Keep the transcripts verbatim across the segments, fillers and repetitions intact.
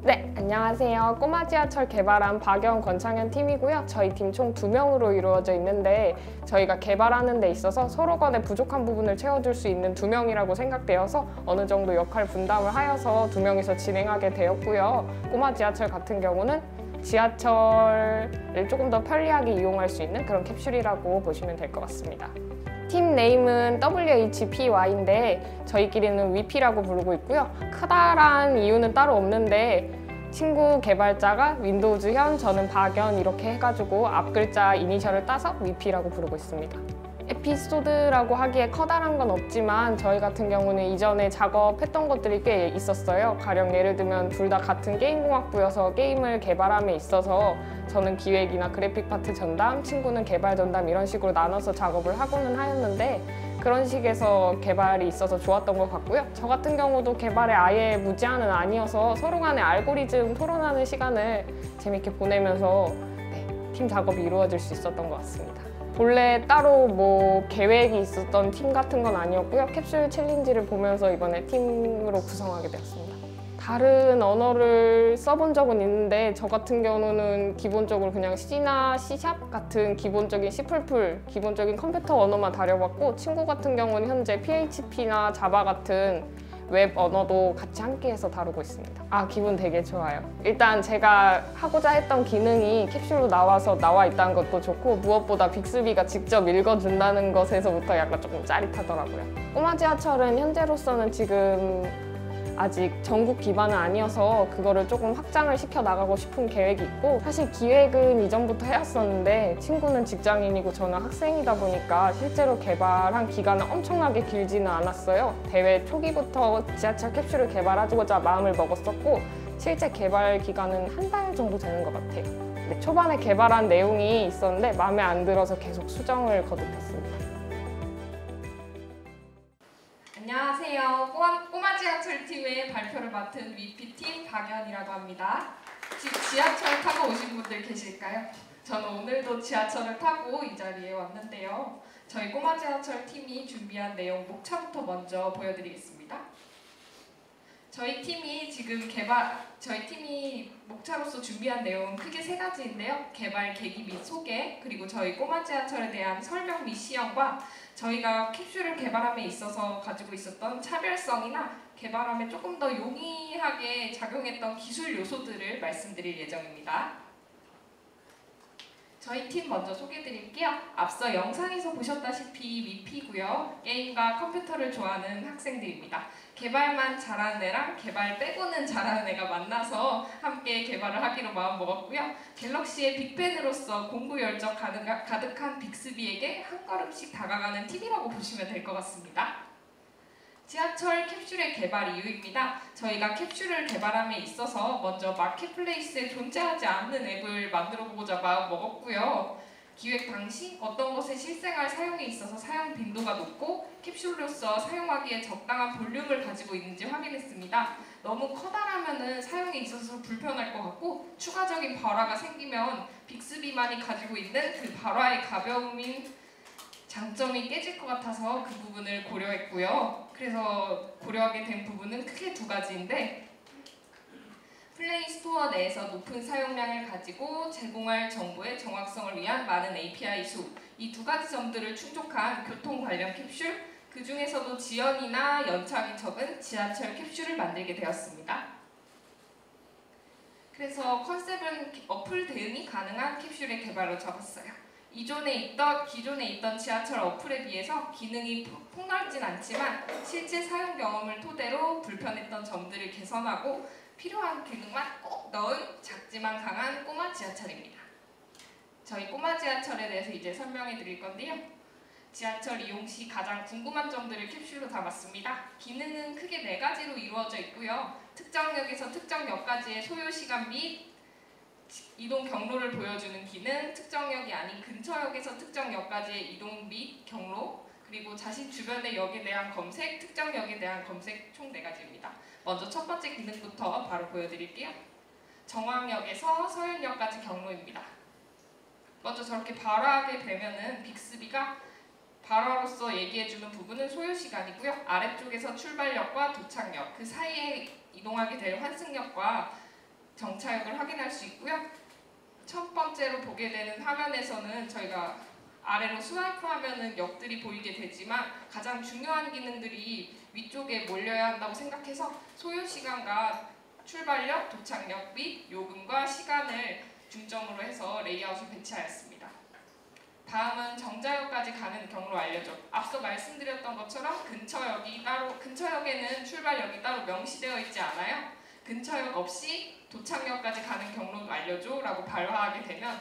네, 안녕하세요. 꼬마 지하철 개발한 박연, 권창현 팀이고요. 저희 팀 총 두 명으로 이루어져 있는데 저희가 개발하는 데 있어서 서로 간에 부족한 부분을 채워줄 수 있는 두 명이라고 생각되어서 어느 정도 역할 분담을 하여서 두 명이서 진행하게 되었고요. 꼬마 지하철 같은 경우는 지하철을 조금 더 편리하게 이용할 수 있는 그런 캡슐이라고 보시면 될 것 같습니다. 팀 네임은 더블유 에이치 피 와이인데 저희끼리는 위피라고 부르고 있고요. 크다란 이유는 따로 없는데 친구 개발자가 윈도우즈 현, 저는 박연 이렇게 해가지고 앞 글자 이니셜을 따서 위피라고 부르고 있습니다. 에피소드라고 하기에 커다란 건 없지만 저희 같은 경우는 이전에 작업했던 것들이 꽤 있었어요. 가령 예를 들면 둘 다 같은 게임공학부여서 게임을 개발함에 있어서 저는 기획이나 그래픽 파트 전담, 친구는 개발 전담 이런 식으로 나눠서 작업을 하고는 하였는데 그런 식에서 개발이 있어서 좋았던 것 같고요. 저 같은 경우도 개발에 아예 무지한은 아니어서 서로 간에 알고리즘 토론하는 시간을 재밌게 보내면서 네, 팀 작업이 이루어질 수 있었던 것 같습니다. 본래 따로 뭐 계획이 있었던 팀 같은 건 아니었고요. 캡슐 챌린지를 보면서 이번에 팀으로 구성하게 되었습니다. 다른 언어를 써본 적은 있는데 저 같은 경우는 기본적으로 그냥 C나 C샵 같은 기본적인 C++, 기본적인 컴퓨터 언어만 다뤄봤고 친구 같은 경우는 현재 피에이치피나 자바 같은 웹 언어도 같이 함께해서 다루고 있습니다. 아, 기분 되게 좋아요. 일단 제가 하고자 했던 기능이 캡슐로 나와서 나와 있다는 것도 좋고 무엇보다 빅스비가 직접 읽어준다는 것에서부터 약간 조금 짜릿하더라고요. 꼬마 지하철은 현재로서는 지금 아직 전국 기반은 아니어서 그거를 조금 확장을 시켜 나가고 싶은 계획이 있고 사실 기획은 이전부터 해왔었는데 친구는 직장인이고 저는 학생이다 보니까 실제로 개발한 기간은 엄청나게 길지는 않았어요. 대회 초기부터 지하철 캡슐을 개발하고자 마음을 먹었었고 실제 개발 기간은 한 달 정도 되는 것 같아요. 근데 초반에 개발한 내용이 있었는데 마음에 안 들어서 계속 수정을 거듭했습니다. 안녕하세요. 꼬마, 꼬마 지하철 팀의 발표를 맡은 위피팀 박연이라고 합니다. 혹시 지하철 타고 오신 분들 계실까요? 저는 오늘도 지하철을 타고 이 자리에 왔는데요. 저희 꼬마 지하철 팀이 준비한 내용 목차부터 먼저 보여드리겠습니다. 저희 팀이 지금 개발, 저희 팀이 목차로서 준비한 내용은 크게 세 가지인데요. 개발 계기 및 소개, 그리고 저희 꼬마 지하철에 대한 설명 및 시연과 저희가 캡슐을 개발함에 있어서 가지고 있었던 차별성이나 개발함에 조금 더 용이하게 작용했던 기술 요소들을 말씀드릴 예정입니다. 저희 팀 먼저 소개해드릴게요. 앞서 영상에서 보셨다시피 위피고요. 게임과 컴퓨터를 좋아하는 학생들입니다. 개발만 잘하는 애랑 개발 빼고는 잘하는 애가 만나서 함께 개발을 하기로 마음먹었고요. 갤럭시의 빅팬으로서 공부 열정 가득한 빅스비에게 한 걸음씩 다가가는 팀이라고 보시면 될 것 같습니다. 지하철 캡슐의 개발 이유입니다. 저희가 캡슐을 개발함에 있어서 먼저 마켓플레이스에 존재하지 않는 앱을 만들어보고자 마음먹었고요. 기획 당시 어떤 것의 실생활 사용에 있어서 사용 빈도가 높고 캡슐로서 사용하기에 적당한 볼륨을 가지고 있는지 확인했습니다. 너무 커다라면 사용에 있어서 불편할 것 같고 추가적인 발화가 생기면 빅스비만이 가지고 있는 그 발화의 가벼움인 장점이 깨질 것 같아서 그 부분을 고려했고요. 그래서 고려하게 된 부분은 크게 두 가지인데 플레이 스토어 내에서 높은 사용량을 가지고 제공할 정보의 정확성을 위한 많은 에이피아이 수, 이 두 가지 점들을 충족한 교통 관련 캡슐, 그 중에서도 지연이나 연착이 적은 지하철 캡슐을 만들게 되었습니다. 그래서 컨셉은 어플 대응이 가능한 캡슐의 개발로 잡았어요. 이전에 있던, 기존에 있던 지하철 어플에 비해서 기능이 폭넓진 않지만 실제 사용 경험을 토대로 불편했던 점들을 개선하고 필요한 기능만 꼭 넣은 작지만 강한 꼬마 지하철입니다. 저희 꼬마 지하철에 대해서 이제 설명해 드릴 건데요. 지하철 이용 시 가장 궁금한 점들을 캡슐로 담았습니다. 기능은 크게 네 가지로 이루어져 있고요. 특정 역에서 특정 역까지의 소요 시간 및 이동 경로를 보여주는 기능, 특정 역이 아닌 근처 역에서 특정 역까지의 이동 및 경로, 그리고 자신 주변의 역에 대한 검색, 특정 역에 대한 검색 총 네 가지입니다. 먼저 첫 번째 기능부터 바로 보여드릴게요. 정황역에서 서현역까지 경로입니다. 먼저 저렇게 발화하게 되면은 빅스비가 발화로서 얘기해주는 부분은 소요시간이고요. 아래쪽에서 출발역과 도착역, 그 사이에 이동하게 될 환승역과 정차역을 확인할 수 있고요. 첫 번째로 보게 되는 화면에서는 저희가 아래로 스와이프 하면은 역들이 보이게 되지만 가장 중요한 기능들이 위쪽에 몰려야 한다고 생각해서 소요 시간과 출발역, 도착역 및 요금과 시간을 중점으로 해서 레이아웃을 배치하였습니다. 다음은 정자역까지 가는 경로 알려줘. 앞서 말씀드렸던 것처럼 근처역이 따로 근처역에는 출발역이 따로 명시되어 있지 않아요. 근처역 없이 도착역까지 가는 경로도 알려줘 라고 발화하게 되면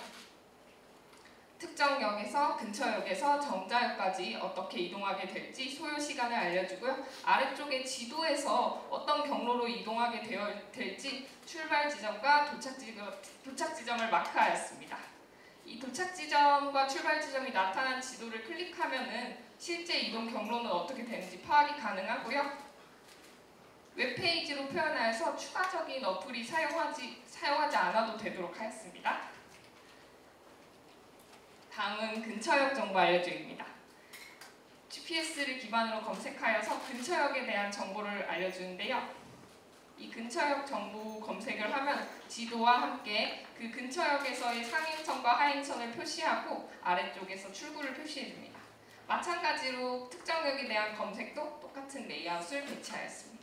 특정 역에서 근처역에서 정자역까지 어떻게 이동하게 될지 소요 시간을 알려주고요. 아래쪽에 지도에서 어떤 경로로 이동하게 되어 될지 출발 지점과 도착 지점, 도착 지점을 마크하였습니다. 이 도착 지점과 출발 지점이 나타난 지도를 클릭하면은 실제 이동 경로는 어떻게 되는지 파악이 가능하고요. 웹페이지로 표현하여서 추가적인 어플이 사용하지, 사용하지 않아도 되도록 하였습니다. 다음은 근처역 정보 알려주기입니다. 지피에스를 기반으로 검색하여서 근처역에 대한 정보를 알려주는데요. 이 근처역 정보 검색을 하면 지도와 함께 그 근처역에서의 상행선과 하행선을 표시하고 아래쪽에서 출구를 표시해줍니다. 마찬가지로 특정역에 대한 검색도 똑같은 레이아웃을 배치하였습니다.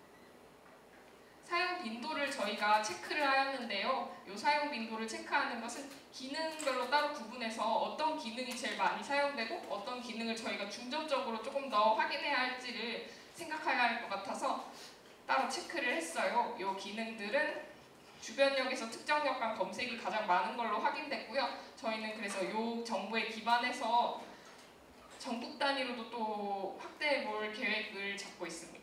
사용 빈도를 저희가 체크를 하였는데요. 이 사용 빈도를 체크하는 것은 기능별로 따로 구분해서 어떤 기능이 제일 많이 사용되고 어떤 기능을 저희가 중점적으로 조금 더 확인해야 할지를 생각해야 할 것 같아서 따로 체크를 했어요. 이 기능들은 주변 역에서 특정 역 간 검색이 가장 많은 걸로 확인됐고요. 저희는 그래서 이 정보에 기반해서 전국 단위로도 또 확대해 볼 계획을 잡고 있습니다.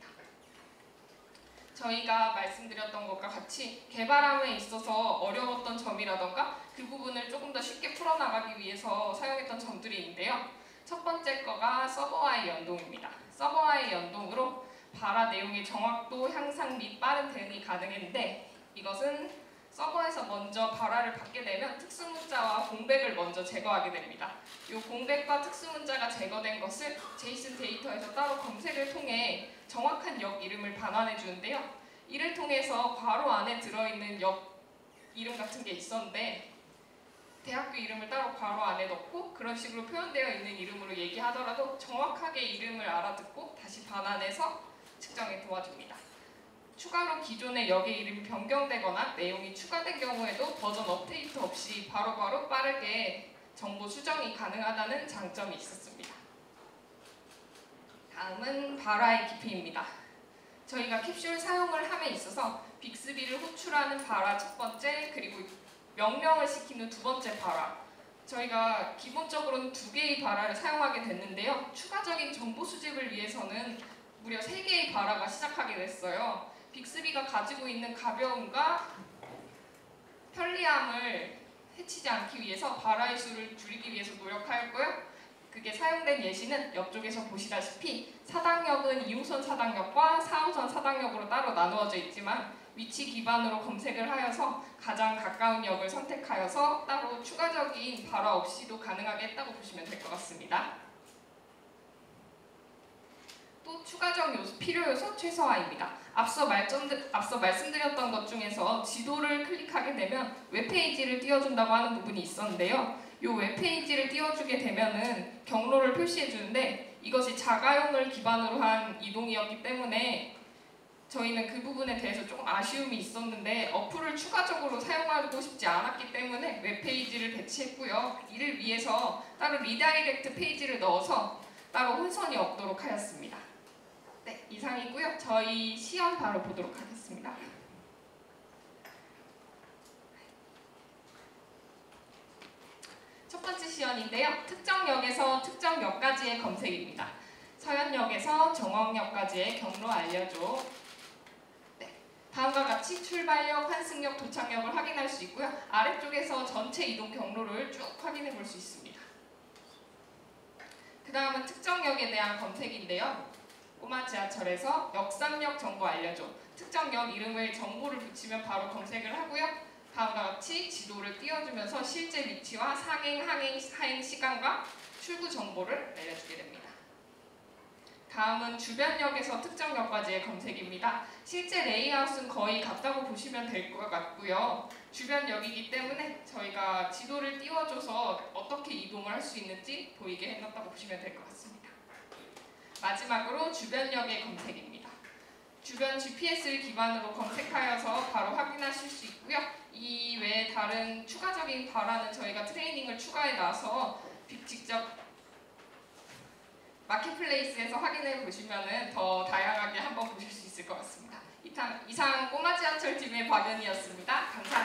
저희가 말씀드렸던 것과 같이 개발함에 있어서 어려웠던 점이라던가 그 부분을 조금 더 쉽게 풀어나가기 위해서 사용했던 점들이 있는데요. 첫 번째 거가 서버와의 연동입니다. 서버와의 연동으로 바라 내용의 정확도 향상 및 빠른 대응이 가능했는데 이것은 서버에서 먼저 바라를 받게 되면 특수문자와 공백을 먼저 제거하게 됩니다. 이 공백과 특수문자가 제거된 것을 제이슨 데이터에서 따로 검색을 통해 정확한 역 이름을 반환해 주는데요. 이를 통해서 괄호 안에 들어있는 역 이름 같은 게 있었는데 대학교 이름을 따로 괄호 안에 넣고 그런 식으로 표현되어 있는 이름으로 얘기하더라도 정확하게 이름을 알아듣고 다시 반환해서 측정에 도와줍니다. 추가로 기존의 역의 이름이 변경되거나 내용이 추가된 경우에도 버전 업데이트 없이 바로바로 빠르게 정보 수정이 가능하다는 장점이 있었습니다. 다음은 바라의 깊이입니다. 저희가 캡슐 사용을 함에 있어서 빅스비를 호출하는 바라 첫 번째 그리고 명령을 시키는 두 번째 바라 저희가 기본적으로는 두 개의 바라를 사용하게 됐는데요. 추가적인 정보 수집을 위해서는 무려 세 개의 바라가 시작하게 됐어요. 빅스비가 가지고 있는 가벼움과 편리함을 해치지 않기 위해서 바라의 수를 줄이기 위해서 노력하였고요. 그게 사용된 예시는 옆쪽에서 보시다시피 사당역은 이 호선 사당역과 사 호선 사당역으로 따로 나누어져 있지만 위치 기반으로 검색을 하여서 가장 가까운 역을 선택하여서 따로 추가적인 바라 없이도 가능하게 했다고 보시면 될 것 같습니다. 또 추가적 요소, 필요 요소 최소화입니다. 앞서, 말점, 앞서 말씀드렸던 것 중에서 지도를 클릭하게 되면 웹페이지를 띄워준다고 하는 부분이 있었는데요. 이 웹페이지를 띄워주게 되면은 경로를 표시해 주는데 이것이 자가용을 기반으로 한 이동이었기 때문에 저희는 그 부분에 대해서 조금 아쉬움이 있었는데 어플을 추가적으로 사용하고 싶지 않았기 때문에 웹페이지를 배치했고요. 이를 위해서 따로 리다이렉트 페이지를 넣어서 따로 혼선이 없도록 하였습니다. 네, 이상이고요. 저희 시연 바로 보도록 하겠습니다. 첫 번째 시연인데요. 특정 역에서 특정 역까지의 검색입니다. 서현역에서 정원역까지의 경로 알려줘. 네, 다음과 같이 출발역, 환승역, 도착역을 확인할 수 있고요. 아래쪽에서 전체 이동 경로를 쭉 확인해 볼 수 있습니다. 그 다음은 특정 역에 대한 검색인데요. 꼬마 지하철에서 역삼역 정보 알려줘. 특정 역 이름을 정보를 붙이면 바로 검색을 하고요. 다음과 같이 지도를 띄워주면서 실제 위치와 상행, 항행, 하행 시간과 출구 정보를 알려주게 됩니다. 다음은 주변역에서 특정 역까지의 검색입니다. 실제 레이아웃은 거의 같다고 보시면 될 것 같고요. 주변역이기 때문에 저희가 지도를 띄워줘서 어떻게 이동을 할 수 있는지 보이게 해놨다고 보시면 될 것 같습니다. 마지막으로 주변역의 검색입니다. 주변 지피에스를 기반으로 검색하여서 바로 확인하실 수 있고요. 이 외에 다른 추가적인 바라는 저희가 트레이닝을 추가해 놔서 직접 마켓플레이스에서 확인해 보시면 더 다양하게 한번 보실 수 있을 것 같습니다. 이상 꼬마 지하철 팀의 박연이었습니다. 감사합니다.